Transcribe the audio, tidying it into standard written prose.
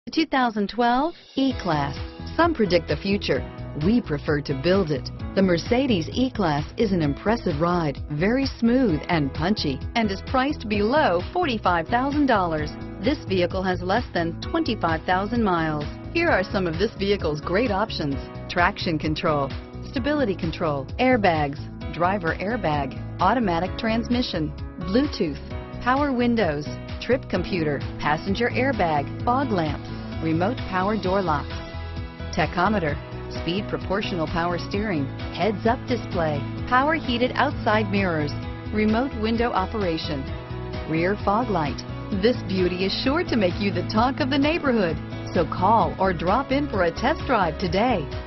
2012 E-Class. Some predict the future. We prefer to build it. The Mercedes E-Class is an impressive ride, very smooth and punchy, and is priced below $45,000. This vehicle has less than 25,000 miles. Here are some of this vehicle's great options: traction control, stability control, airbags, driver airbag, automatic transmission, Bluetooth, power windows, trip computer, passenger airbag, fog lamps, remote power door locks, tachometer, speed proportional power steering, heads-up display, power heated outside mirrors, remote window operation, rear fog light. This beauty is sure to make you the talk of the neighborhood. So call or drop in for a test drive today.